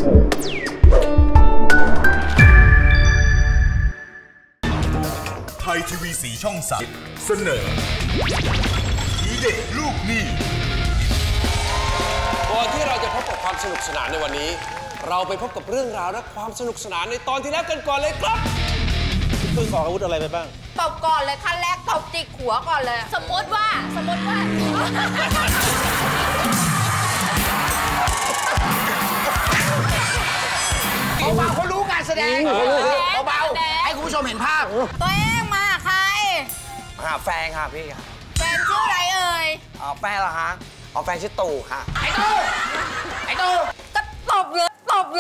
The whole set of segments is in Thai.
ไทยทีวี4 ช่อง 3เสนอทีเด็ดลูกหนี้ก่อนที่เราจะพบกับความสนุกสนานในวันนี้เราไปพบกับเรื่องราวและความสนุกสนานในตอนที่แล้วกันก่อนเลยครับคุณขออาวุธอะไรไปบ้างตบก่อนเลยขั้นแรกตบจิกหัวก่อนเลยสมมติว่าเบาๆเขารู้การแสดงเบาๆให้คุณผู้ชมเห็นภาพตัวเองมาใครแฟนค่ะพี่แฟนชื่ออะไรเอ่ยแฟนเหรอฮะแฟนชื่อตู่ค่ะไอ้ตู่ก็ตบเลย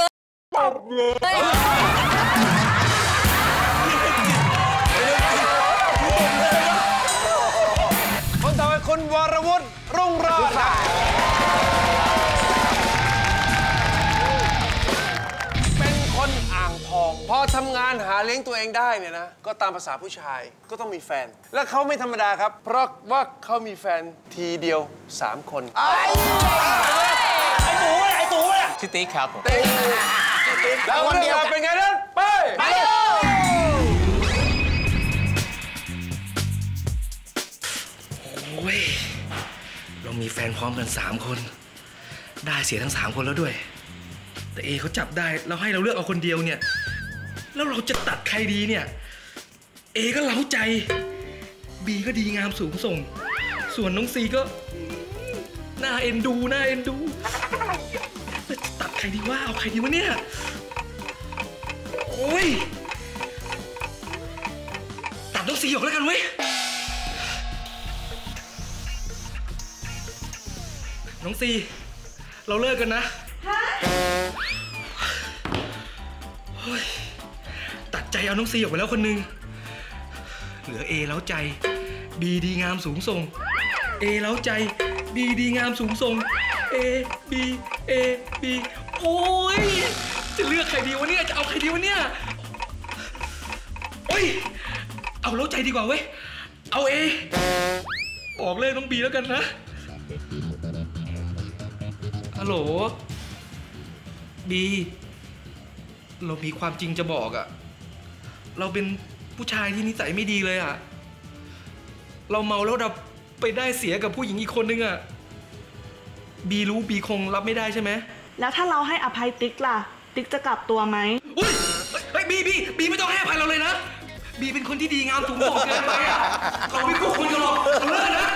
คนต่อไปคุณวรวุฒิรุ่งโรจน์เป็นคนอ่างทองพอทำงานหาเลี้ยงตัวเองได้เนี่ยนะก็ตามภาษาผู้ชายก็ต้องมีแฟนและเขาไม่ธรรมดาครับเพราะว่าเขามีแฟนทีเดียว3 คนไอ้ตู่ชื่อติ๊กครับแล้วเรื่องราวเป็นไงนั้นไปโอ้ยเรามีแฟนพร้อมกัน3 คนได้เสียทั้ง3 คนแล้วด้วยแต่เอเขาจับได้เราให้เราเลือกเอาคนเดียวเนี่ยแล้วเราจะตัดใครดีเนี่ยเอก็เล้าใจบีก็ดีงามสูงส่งส่วนน้องซีก็น่าเอ็นดูตัดใครดีว่าเอาใครดีวะเนี่ยโอ้ยตัดน้องซีออกแล้วกันเว้ยน้องซีเราเลิกกันนะตัดใจเอาน้องซีออกไปแล้วคนนึงเหลือเอเล้าใจบีดีงามสูงส่งเอเล้าใจบีดีงามสูงส่งเอบีโอ้ยจะเลือกใครดีวะเนี่ยจะเอาใครดีวะเนี่ยโอ้ยเอาเล้าใจดีกว่าเว้ยเอาเอออกเลยน้องบีแล้วกันนะฮัลโหลบีเรามีความจริงจะบอกอะเราเป็นผู้ชายที่นิสัยไม่ดีเลยอะเราเมาแล้วดับไปได้เสียกับผู้หญิงอีกคนนึงอะบีรู้บีคงรับไม่ได้ใช่ไหมแล้วถ้าเราให้อภัยติ๊กล่ะติ๊กจะกลับตัวไหมอุ้ยเฮ้ยบีไม่ต้องให้อภัยเราเลยนะบีเป็นคนที่ดีงามสูงส่งเกินไปอะเราไม่คู่ควรกันหรอกเราเลิกนะ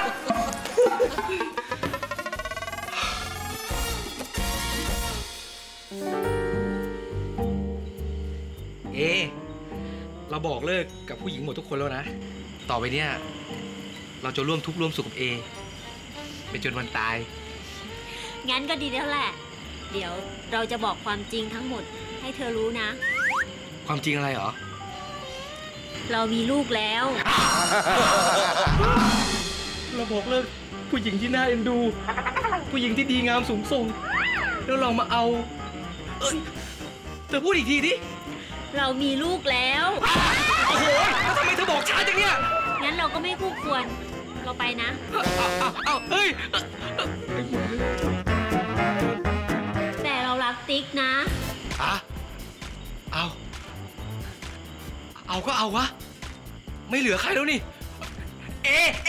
เราบอกเลิกกับผู้หญิงหมดทุกคนแล้วนะต่อไปเนี่ยเราจะร่วมทุกข์ร่วมสุขกับเอไปจนวันตายงั้นก็ดีแล้วแหละเดี๋ยวเราจะบอกความจริงทั้งหมดให้เธอรู้นะความจริงอะไรเหรอเรามีลูกแล้วเราบอกเลิกผู้หญิงที่น่าเอ็นดูผู้หญิงที่ดีงามสูงส่งแล้วเรามาเอาเธอพูดอีกทีดิเรามีลูกแล้วโอ้โหแล้วทำไมเธอบอกช้าจังเนี่ยงั้นเราก็ไม่คู่ควรเราไปนะเฮ้ยแต่เรารักติ๊กนะเอาก็เอาวะไม่เหลือใครแล้วนี่เอ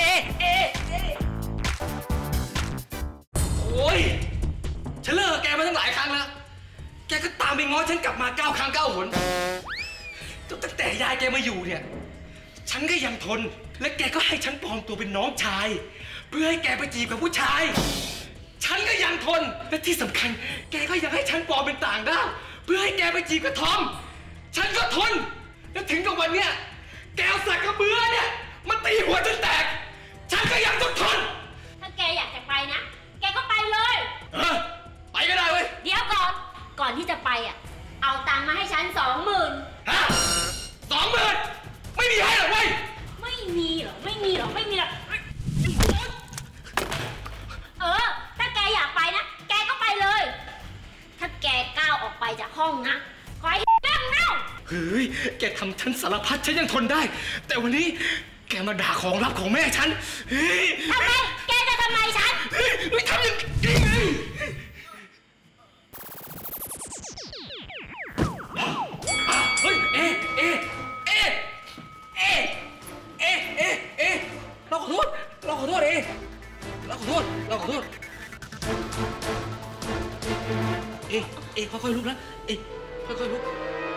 โอ้ยฉันเลิกแกมาตั้งหลายครั้งแล้วแกก็ตามไปง้อฉันกลับมา9 ครั้ง 9 หนตั้งแต่ยายแกมาอยู่เนี่ยฉันก็ยังทนและแกก็ให้ฉันปลอมตัวเป็นน้องชายเพื่อให้แกไปจีบกับผู้ชายฉันก็ยังทนและที่สำคัญแกก็ยังให้ฉันปลอมเป็นต่างด้าวเพื่อให้แกไปจีบกับทอมฉันก็ทนและถึงกับวันเนี้ยแกเอาสักกระเบือเนี่ยมาตีหัวฉันแตกฉันก็ยังต้องทนถ้าแกอยากจะไปนะแกก็ไปเลยไปก็ได้เว้ยเดี๋ยวก่อนที่จะไปเอาตังค์มาให้ฉัน20,000 ฮะ20,000ไม่มีให้หรอกเว้ยไม่มีหรอกถ้าแกอยากไปนะแกก็ไปเลยถ้าแกก้าวออกไปจากห้องนะคอยนั่งเน่าเฮ้ยแกทำฉันสารพัดฉันยังทนได้แต่วันนี้แกมาด่าของลับของแม่ฉันทำไมแกจะทำไมฉันไม่ทำอย่างนี้ไงค่อยๆลุกนะค่อยๆลุก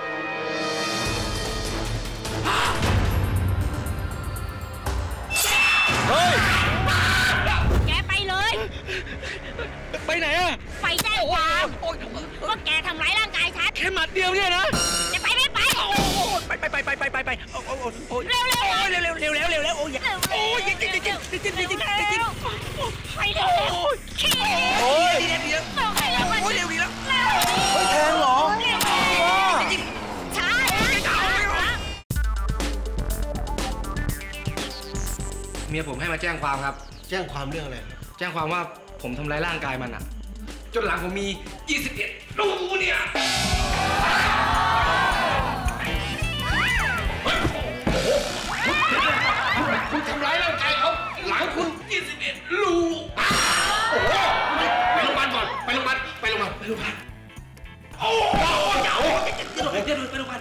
แกไปเลยไปไหนอะไปแจ้งความว่าแกทำร้ายร่างกายฉันแค่หมัดเดียวเนี่ยนะจะไปไม่ไปไปเร็วโอ้ยจริงไปเร็วขี้เร็วเร็วดีแล้วแทงเหรอช้าเมียผมให้มาแจ้งความครับแจ้งความเรื่องอะไรแจ้งความว่าผมทำร้ายร่างกายมันอะจนหลังผมมี 21 รูเนี่ย คุณทำร้ายร่างกายเขาหลังคุณ 21 รูโอ้โหไปโรงพยาบาลก่อน ไปโรงพยาบาลโอ้โหเดี๋ยวไปโรงพยาบาล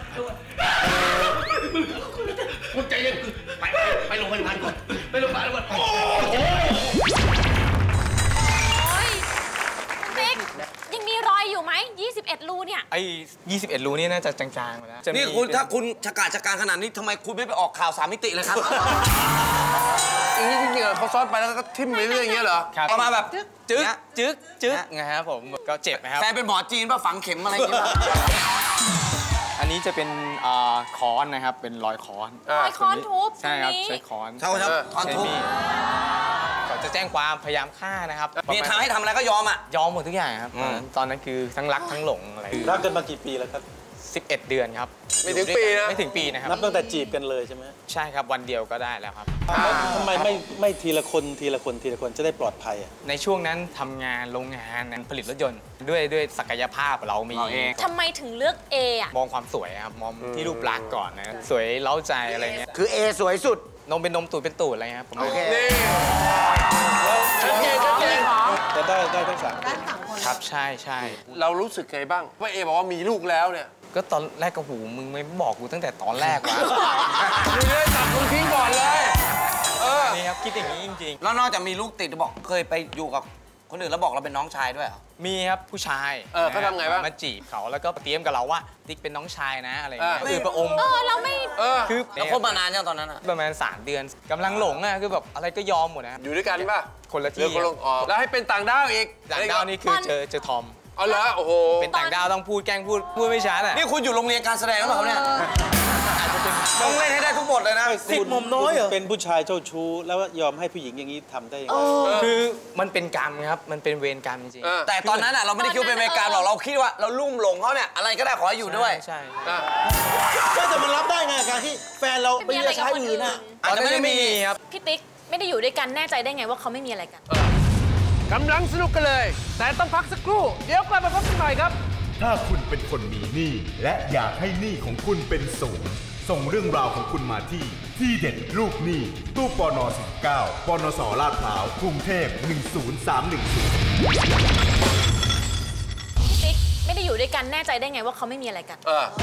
คุณใจเย็นไปโรงพยาบาลก่อน ไปโรงพยาบาลก่อนโอ้โหติ๊กยังมีรอยอยู่ไหม21 รูเนี่ยไอ้21 รูนี่น่าจะจางๆไปแล้วจะมีนี่คุณถ้าคุณชะกาจการขนาดนี้ทำไมคุณไม่ไปออกข่าว3 มิติเลยครับอย่างนี้จริงๆเขาซ้อนไปแล้วก็ทิ่มไปเรื่อยอย่างเงี้ยเหรอครับเอามาแบบจึ๊กไงครับผมก็เจ็บนะครับแฟนเป็นหมอจีนป่ะฝังเข็มอะไรอย่างเงี้ยอันนี้จะเป็นค้อนนะครับ เป็นรอยค้อนรอยค้อนทุบใช่ครับตรงนี้ใช้ค้อนใช่ครับตอนทุบใช้มีดเขาจะแจ้งความพยายามฆ่านะครับเมียทำให้ทำอะไรก็ยอมอ่ะยอมหมดทุกอย่างครับตอนนั้นคือทั้งรักทั้งหลงอะไรรักกันมากี่ปีแล้วครับ 11 เดือนครับไม่ถึงปีนะไม่ถึงปีนะครับนับตั้งแต่จีบกันเลยใช่ไหมใช่ครับวันเดียวก็ได้แล้วครับแล้วทำไมไม่ทีละคนจะได้ปลอดภัยอ่ะในช่วงนั้นทำงานโรงงานผลิตรถยนต์ด้วยศักยภาพเรามีทำไมถึงเลือก A อ่ะมองความสวยครับมองที่รูปลักษณ์ก่อนนะสวยเล้าใจอะไรเงี้ยคือเอสวยสุดนมเป็นนมตูดเป็นตูดอะไรเงี้ยผมโอเคนี่ชัดเจนจะได้ทั้ง3 คนครับใช่เรารู้สึกไงบ้างว่าเอบอกว่ามีลูกแล้วเนี่ยก็ตอนแรกก็หูมึงไม่บอกกูตั้งแต่ตอนแรกวะมึงเลยตัดมึงทิ้งก่อนเลยนี่ครับคิดอย่างนี้จริงแล้วนอกจากมีลูกติดบอกเคยไปอยู่กับคนอื่นแล้วบอกเราเป็นน้องชายด้วยเหรอๆมีครับผู้ชายเขาทำไงบ้างมาจีบเขาแล้วก็เตรียมกับเราว่าติ๊กเป็นน้องชายนะอะไรเงี้ยคือประอมเราไม่คือแล้วคบมานานยังตอนนั้นอ่ะประมาณ3 เดือนกำลังหลงอ่ะคือแบบอะไรก็ยอมหมดนะอยู่ด้วยกันป่ะคนละเรือที่คนลงออกแล้วให้เป็นต่างด้าวอีกต่างดาวนี่คือเจอทอมเอาเหรอโอ้โหเป็นต่างดาวต้องพูดแกล้งพูดไม่ชัดอ่ะนี่คุณอยู่โรงเรียนการแสดงหรือเปล่าครับเนี่ยต้องเล่นให้ได้ทุกบทเลยนะ 10 มุมน้อยเหรอเป็นผู้ชายเจ้าชู้แล้วยอมให้ผู้หญิงอย่างนี้ทำได้ยังไงคือมันเป็นกรรมครับมันเป็นเวรกรรมจริงๆแต่ตอนนั้นเราไม่ได้คิดว่าเป็นเวรกรรมหรอกเราคิดว่าเราลุ่มหลงเขาเนี่ยอะไรก็ได้ขอให้อยู่ด้วยใช่ก็จะมันรับได้ไงการที่แฟนเราไปเลือกชายอื่นน่ะอาจจะไม่ได้มีครับพี่ติ๊กไม่ได้อยู่ด้วยกันแน่ใจได้ไงว่าเขาไม่มีอะไรกันกำลังสนุกกันเลย แต่ต้องพักสักครู่ เดี๋ยวกลับมาพบกันใหม่ครับถ้าคุณเป็นคนมีหนี้และอยากให้หนี้ของคุณเป็นศูนย์ส่งเรื่องราวของคุณมาที่เด็ดลูกหนี้ตู้ปน19ปนสลาดพร้าวกรุงเทพ10310 พี่ติ๊กไม่ได้อยู่ด้วยกันแน่ใจได้ไงว่าเขาไม่มีอะไรกัน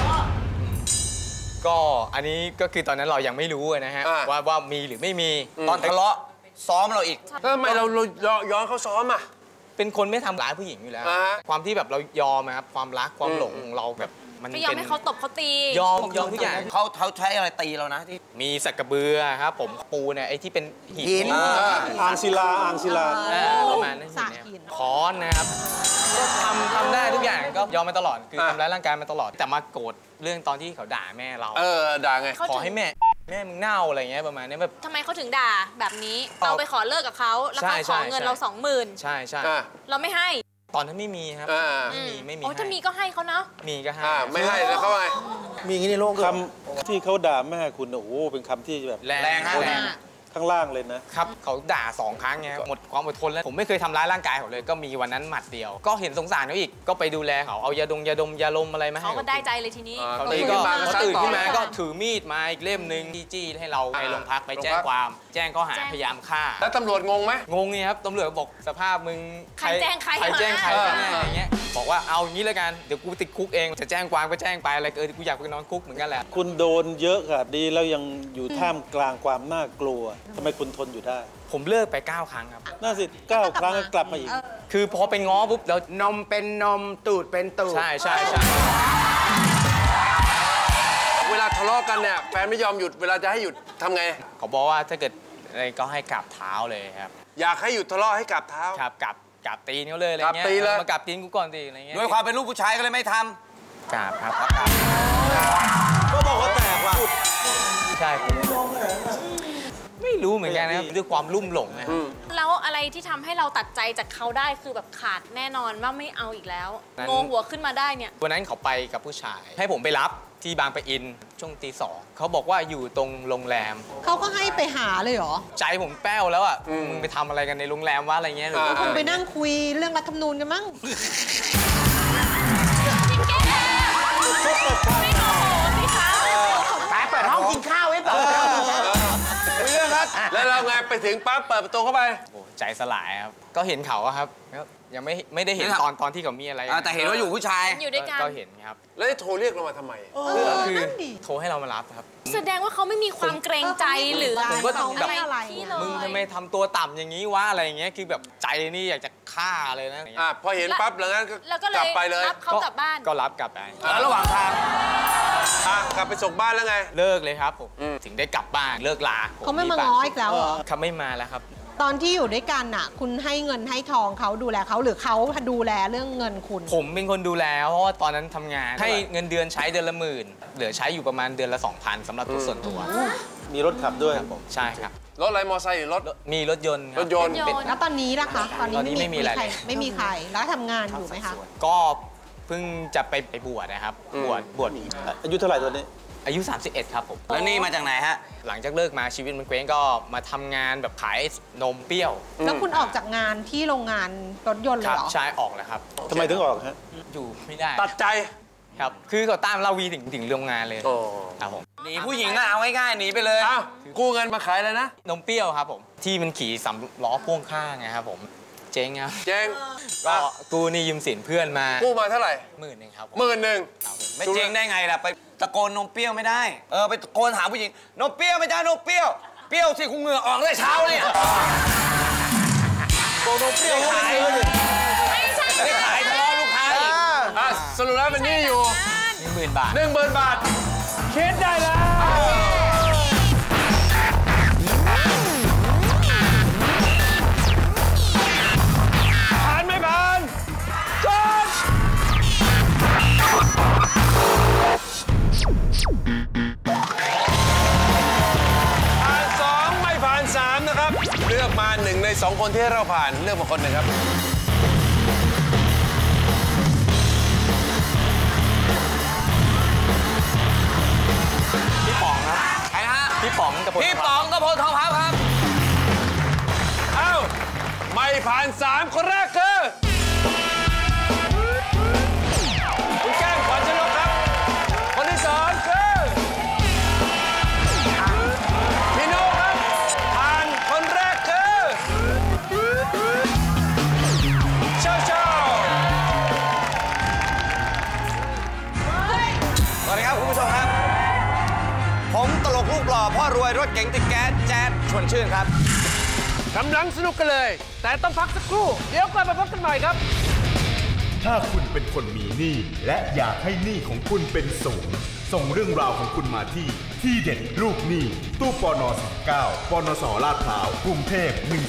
ก็อันนี้ก็คือตอนนั้นเรายังไม่รู้นะฮะว่ามีหรือไม่มีตอนทะเลาะซ้อมเราอีกแล้วทำไมเราย้อนเขาซ้อมอ่ะเป็นคนไม่ทำร้ายผู้หญิงอยู่แล้ว ความที่แบบเรายอมนะครับความรักความหลงของเราแบบมันก็ยอมให้เขาตบเขาตียอมทุกอย่างเขาใช้อะไรตีเรานะที่มีสักกระเบือครับผมปูเนี่ยไอ้ที่เป็นหิหินอ่างศิลาประมาณนั้นเนี่ยค้อนนะครับก็ทำได้ทุกอย่างก็ยอมมาตลอดคือทำร้ายร่างกายมาตลอดแต่มาโกรธเรื่องตอนที่เขาด่าแม่เราด่าไงขอให้แม่มึงเน่าอะไรเงี้ยประมาณนี้แบบทำไมเขาถึงด่าแบบนี้ เราไปขอเลิกกับเขาแล้วเขาขอเงินเรา 20,000 ใช่เราไม่ให้ตอนนั้นไม่มีครับไม่มีโอ้ถ้ามีก็ให้เขาเนาะมีก็ให้ไม่ให้แล้วเขาไงมีอย่างนี้ในโลกคำที่เขาด่าแม่คุณโอ้โหเป็นคำที่แบบแรงฮะแรงข้างล่างเลยนะครับเขาด่า2 ครั้งไงหมดความอดทนแล้วผมไม่เคยทำร้ายร่างกายเขาเลยก็มีวันนั้นหมัดเดียว ก็เห็นสงสารเขาอีกก็ไปดูแลเขาเอายาดมยาลมอะไรมาให้เขาก็ได้ใจเลยทีนี้เขาตื่นขึ้นมาก็ถือมีดมาอีกเล่มหนึ่งจี้ให้เราไปโรงพักไปแจ้งความแจ้งข้อหาพยายามฆ่าแล้วตำรวจงงไหมงงนี่ครับตำรวจบอกสภาพมึงใครแจ้งใครแจ้งใครมากันแน่อะไรเงี้ยบอกว่าเอาอย่างนี้แล้วกันเดี๋ยวกูติดคุกเองจะแจ้งความก็แจ้งไปอะไรกูอยากไปนอนคุกเหมือนกันแหละคุณโดนเยอะค่ะดีแล้วยังอยู่ท่ามกลางความน่ากลัวทำไมคุณทนอยู่ได้ผมเลิกไป9 ครั้งครับน่าสิ9 ครั้งก็กลับมาอีกคือพอไปง้อปุ๊บแล้วนมเป็นนมตูดเป็นตูดใช่เวลาทะเลาะกันเนี่ยแฟนไม่ยอมหยุดเวลาจะให้หยุดทำไงเขาบอกว่าถ้าเกิดอะไรก็ให้กราบเท้าเลยครับอยากให้หยุดทะเลาะให้กราบเท้าครับกราบตีนเขาเลยอะไรเงี้ยกราบตีนเลยมากราบตีนกูก่อนดิอะไรเงี้ยด้วยความเป็นลูกผู้ชายก็เลยไม่ทกราบครับก็บอกว่าแตกว่ะใช่ไม่รู้เหมือนกันนะครับด้วยความลุ่มหลงนะครับแล้วอะไรที่ทำให้เราตัดใจจากเขาได้คือแบบขาดแน่นอนว่าไม่เอาอีกแล้วนั้นโงหัวขึ้นมาได้เนี่ยวันนั้นเขาไปกับผู้ชาย ให้ผมไปรับที่บางปะอินช่วงตี 2เขาบอกว่าอยู่ตรงโรงแรมเขาก็ให้ไปหาเลยเหรอใจผมแป้วแล้วอ่ะมึงไปทำอะไรกันในโรงแรมวะอะไรเงี้ยหรือว่าคงไปนั่งคุยเรื่องรัฐธรรมนูญกันมั้งำไปเปิดห้องกินข้าวไว้เปิดเรื่องครับแล้วเราไงไปถึงปั๊บเปิดประตูเข้าไปโอ้ใจสลายครับก็เห็นเขาอะครับก็ยังไม่ได้เห็นตอนที่เขามีอะไรแต่เห็นว่าอยู่ผู้ชายอยู่ด้วยกันก็เห็นครับแล้วจะโทรเรียกเรามาทำไมคือนั่นดิโทรให้เรามารับครับแสดงว่าเขาไม่มีความเกรงใจหรือผมก็แบบอะไรที่เลยมึงทำไมทำตัวต่ำอย่างนี้วะอะไรอย่างเงี้ยคือแบบใจนี่อยากจะฆ่าเลยนะพอเห็นปั๊บหลังนั้นก็แล้วก็เลกลัยบไปเลยรับเขากลับบ้านก็รับกลับไปแล้วระหว่างทางกลับไปส่งบ้านแล้วไงเลิกเลยครับผมถึงได้กลับบ้านเลิกลาเขาไม่มาง้ออีกแล้วเหรอเขาไม่มาแล้วครับตอนที่อยู่ด้วยกันน่ะ คุณให้เงินให้ทองเขาดูแลเขาหรือเขาดูแลเรื่องเงินคุณผมเป็นคนดูแลเพราะว่าตอนนั้นทำงานให้เงินเดือนใช้เดือนละ10,000เหลือใช้อยู่ประมาณเดือนละ 2,000สำหรับตัวส่วนตัวมีรถขับด้วยครับผมใช่ครับรถอะไรมอไซค์หรือรถมีรถยนต์คบรถยนต์เป็นแล้วตอนนี้ล่ะคะ ตอนนี้ตอนนี้ไม่มีอะไรเลยไม่มีใคร แล้วทำงานอยู่ไหมคะก็เพิ่งจะไปบวชนะครับบวชอายุเท่าไหร่ตอนนี้อายุ 31 ครับผมแล้วนี่มาจากไหนฮะหลังจากเลิกมาชีวิตมันเคว้งก็มาทำงานแบบขายนมเปรี้ยวแล้วคุณออกจากงานที่โรงงานรถยนต์เลคยรับเหรอใช้ออกแล้วครับทำไมถึงออกฮะอยู่ไม่ได้ตัดใจครับคือเขาตามเราวีถึงโรงงานเลยโอ้ครับผมหนีผู้หญิงก็เอาง่ายๆหนีไปเลยอ้าวกู้เงินมาขายเลยนะนมเปรี้ยวครับผมที่มันขี่สำล้อพ่วงข้างไงครับผมเจ๊งครับเจ๊งก็กู้หนี่ยืมสินเพื่อนมากู้มาเท่าไหร่ 10,000ครับผม 10,000 ครับผมไม่จริงได้ไงล่ะ ไปตะโกนนมเปรี้ยวไม่ได้ ไปตะโกนหาผู้หญิง นมเปรี้ยวไม่ได้นมเปรี้ยว เปรี้ยวสิคุณเหงื่อออกเลยเช้าเนี่ยโกนมเปรี้ยวขายไม่ใช่ไม่ได้ขายทะเลาะลูกค้าอีกสรุปแล้วเป็นหนี้อยู่ 10,000 บาท 10,000 บาทคิดได้แล้วผ่านไม่ผ่านจบผ่าน2ไม่ผ่าน3นะครับ เลือกมา1ใน2คนที่ให้เราผ่านเลือกมาคนหนึ่งครับพี่ป๋องครับใครนะฮะพี่ป๋องกับผมพี่ป๋องกับพลทองพับครับเอ้า ไม่ผ่าน 3 คนแรกคือคุณแก้มขวัญชนกครับ คนที่ 2 คือพี่โน่ครับ ผ่านคนแรกคือเช่าสวัสดีครับคุณผู้ชมครับ ผมตลกรูปหล่อพ่อรวยรถเก๋งติดแก๊สแจ๊ดชวนชื่นครับกำลังสนุกกันเลย แต่ต้องพักสักครู่ เดี๋ยวกลับมาพบกันใหม่ครับถ้าคุณเป็นคนมีหนี้และอยากให้หนี้ของคุณเป็นศูนย์ส่งเรื่องราวของคุณมาที่เด็ดลูกหนี้ตู้ปน19ปนสลาดพร้าวกรุงเทพ10310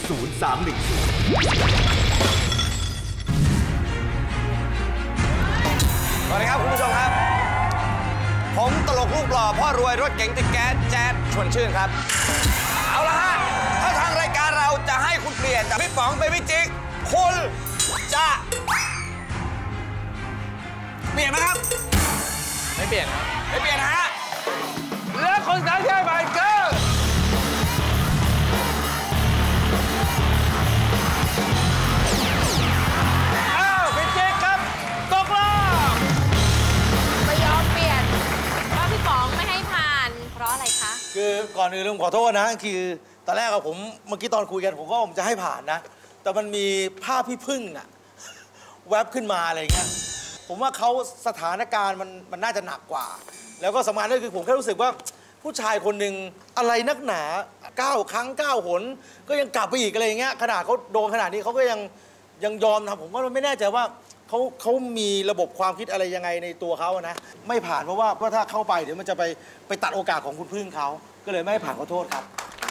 สวัสดีครับคุณผู้ชมครับ ผมตลกรูปหล่อพ่อรวยรถเก๋งติดแก๊สแจ๊ดชวนชื่นครับ เอาละฮะ ถ้าทางรายการเราจะให้คุณเปลี่ยนจากพี่ป๋องเป็นพี่จิ๊กคุณจะเปลี่ยนไหมครับไม่เปลี่ยนครับไม่เปลี่ยนนะฮะและคนสุดท้ายที่ให้ไปคืออ้าวพี่เจ๊กครับ ตกรอบไม่ยอมเปลี่ยนเพราะพี่ป๋องไม่ให้ผ่าน เพราะอะไรคะคือก่อนอื่นผมขอโทษนะ คือตอนแรกอะผมเมื่อกี้ตอนคุยกันผมก็ผมจะให้ผ่านนะ แต่มันมีภาพพี่พึ่งอะ แวบขึ้นมาอะไรเงี้ยผมว่าเขาสถานการณ์มันน่าจะหนักกว่า แล้วก็สำคัญก็คือผมแค่รู้สึกว่าผู้ชายคนหนึ่งอะไรนักหนา 9 ครั้ง 9 หนก็ยังกลับไปอีกอะไรอย่างเงี้ยขนาดเขาโดนขนาดนี้เขาก็ยังยอมทำผมก็ไม่แน่ใจว่าเขามีระบบความคิดอะไรยังไงในตัวเขานะไม่ผ่านเพราะว่าถ้าเข้าไปเดี๋ยวมันจะไปตัดโอกาสของคุณพึ่งเขาก็เลยไม่ให้ผ่านขอโทษครับ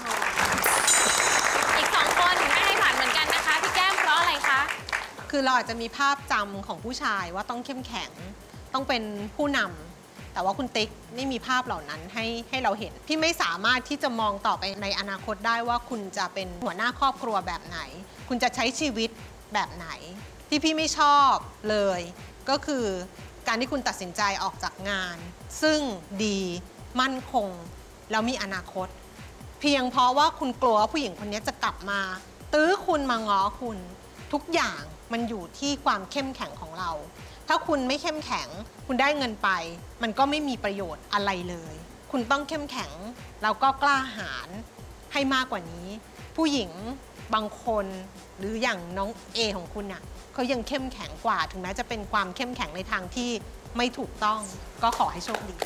อีก2 คนไม่ให้ผ่านเหมือนกันนะคะพี่แก้มเพราะอะไรคะคือเราอาจจะมีภาพจำของผู้ชายว่าต้องเข้มแข็งต้องเป็นผู้นำแต่ว่าคุณติ๊กไม่มีภาพเหล่านั้นให้เราเห็นพี่ไม่สามารถที่จะมองต่อไปในอนาคตได้ว่าคุณจะเป็นหัวหน้าครอบครัวแบบไหนคุณจะใช้ชีวิตแบบไหนที่พี่ไม่ชอบเลยก็คือการที่คุณตัดสินใจออกจากงานซึ่งดีมั่นคงแล้วมีอนาคตเพียงเพราะว่าคุณกลัวว่าผู้หญิงคนนี้จะกลับมาตื้อคุณมาง้อคุณทุกอย่างมันอยู่ที่ความเข้มแข็งของเราถ้าคุณไม่เข้มแข็งคุณได้เงินไปมันก็ไม่มีประโยชน์อะไรเลยคุณต้องเข้มแข็งแล้วก็กล้าหาญให้มากกว่านี้ผู้หญิงบางคนหรืออย่างน้องเอของคุณน่ะเขายังเข้มแข็งกว่าถึงแม้จะเป็นความเข้มแข็งในทางที่ไม่ถูกต้องก็ขอให้โชคดี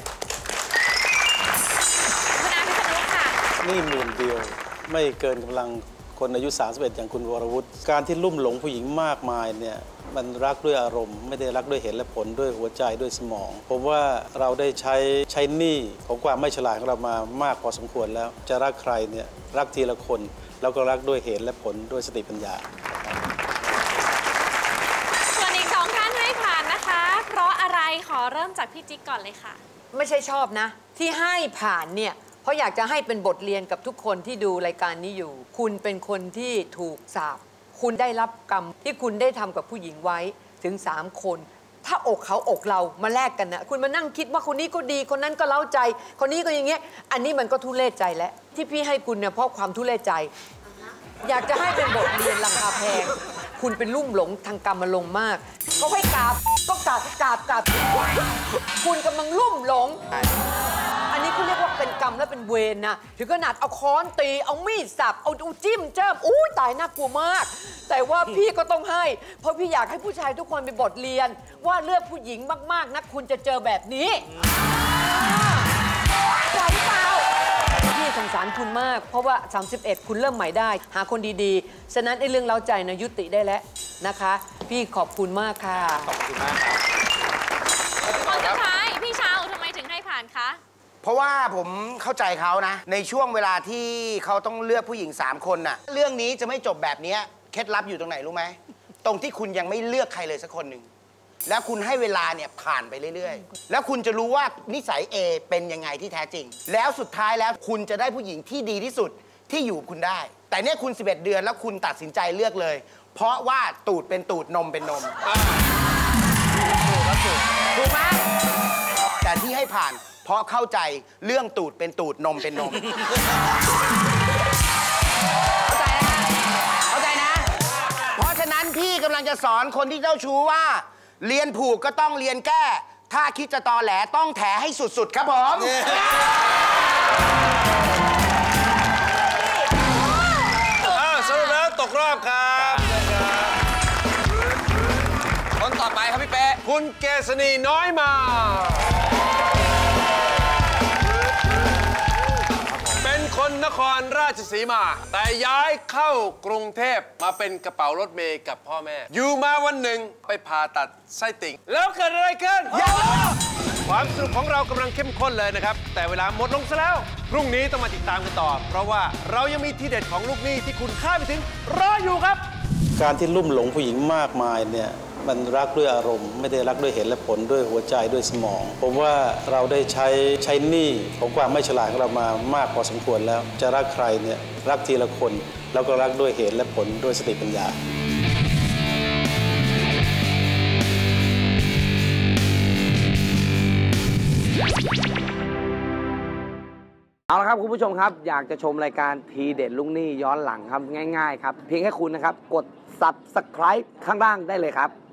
คุณอาพิษณุค่ะนี่หมื่นเดียวไม่เกินกำลังคนอายุ31อย่างคุณวรวุฒิการที่ลุ่มหลงผู้หญิงมากมายเนี่ยมันรักด้วยอารมณ์ไม่ได้รักด้วยเหตุและผลด้วยหัวใจด้วยสมองผมว่าเราได้ใช้หนี้ของความไม่ฉลาดของเรามามากพอสมควรแล้วจะรักใครเนี่ยรักทีละคนแล้วก็รักด้วยเหตุและผลด้วยสติปัญญาส่วนอีก2 ท่านให้ผ่านนะคะเพราะอะไรขอเริ่มจากพี่จิ๊กก่อนเลยค่ะไม่ใช่ชอบนะที่ให้ผ่านเนี่ยเพราะอยากจะให้เป็นบทเรียนกับทุกคนที่ดูรายการนี้อยู่คุณเป็นคนที่ถูกสาปคุณได้รับกรรมที่คุณได้ทำกับผู้หญิงไว้ถึง3 คนถ้าอกเขาอกเรามาแลกกันนะคุณมานั่งคิดว่าคนนี้ก็ดีคนนั้นก็เล้าใจคนนี้ก็อย่างเงี้ยอันนี้มันก็ทุเรศใจแล้วที่พี่ให้คุณเนี่ยเพราะความทุเรศใจอยากจะให้เป็นบทเรียนราคาแพงคุณเป็นลุ่มหลงทางกรรมลงมากเขาให้กราบก็กราบคุณกำลังลุ่มหลงอันนี้คุณเรียกว่าเป็นกรรมและเป็นเวรนะถึงขนาดเอาค้อนตีเอามีดสับเอาจิ้มเจิ้มอู้ตายน่ากลัวมากแต่ว่าพี่ก็ต้องให้เพราะพี่อยากให้ผู้ชายทุกคนเป็นบทเรียนว่าเลือกผู้หญิงมากๆนะคุณจะเจอแบบนี้ไหวเปล่าพี่สงสารคุณมากเพราะว่า31คุณเริ่มใหม่ได้หาคนดีๆฉะนั้นไอ้เรื่องเล้าใจนะยุติได้แล้วนะคะพี่ขอบคุณมากค่ะขอบคุณมากครับคนสุดท้ายพี่เช้าทำไมถึงให้ผ่านคะเพราะว่าผมเข้าใจเขานะในช่วงเวลาที่เขาต้องเลือกผู้หญิง3 คนน่ะเรื่องนี้จะไม่จบแบบนี้เคล็ดลับอยู่ตรงไหนรู้ไหมตรงที่คุณยังไม่เลือกใครเลยสักคนหนึ่งแล้วคุณให้เวลาเนี่ยผ่านไปเรื่อยๆแล้วคุณจะรู้ว่านิสัย A เป็นยังไงที่แท้จริงแล้วสุดท้ายแล้วคุณจะได้ผู้หญิงที่ดีที่สุดที่อยู่คุณได้แต่เนี่ยคุณ11 เดือนแล้วคุณตัดสินใจเลือกเลยเพราะว่าตูดเป็นตูดนมเป็นนมถูกไหมแต่ที่ให้ผ่านเพราะเข้าใจเรื่องตูดเป็นตูดนมเป็นนมเข้าใจนะเพราะฉะนั้นพี่กำลังจะสอนคนที่เจ้าชู้ว่าเรียนผูกก็ต้องเรียนแก้ถ้าคิดจะตอแหลต้องแถให้สุดๆครับผมสรุปแล้วตกรอบครับคนต่อไปครับพี่เป๊ะคุณเกษณีน้อยมาเป็นคนนครราชสีมาแต่ย้ายเข้ากรุงเทพมาเป็นกระเป๋ารถเมล์กับพ่อแม่อยู่มาวันหนึ่งไปผ่าตัดไส้ติ่งแล้วเกิดอะไรขึ้นความสนุกของเรากำลังเข้มข้นเลยนะครับแต่เวลาหมดลงซะแล้วพรุ่งนี้ต้องมาติดตามกันต่อเพราะว่าเรายังมีทีเด็ดของลูกหนี้ที่คุณคาดไม่ถึงรออยู่ครับการที่ลุ่มหลงผู้หญิงมากมายเนี่ยมันรักด้วยอารมณ์ไม่ได้รักด้วยเหตุและผลด้วยหัวใจด้วยสมองผมว่าเราได้ใช้หนี้ของความไม่ฉลาดของเรามามากพอสมควรแล้วจะรักใครเนี่ยรักทีละคนแล้วก็รักด้วยเหตุและผลด้วยสติปัญญาเอาละครับคุณผู้ชมครับอยากจะชมรายการทีเด็ดลูกหนี้ย้อนหลังครับง่ายๆครับเพียงแค่คุณนะครับกด Subscribe ข้างล่างได้เลยครับ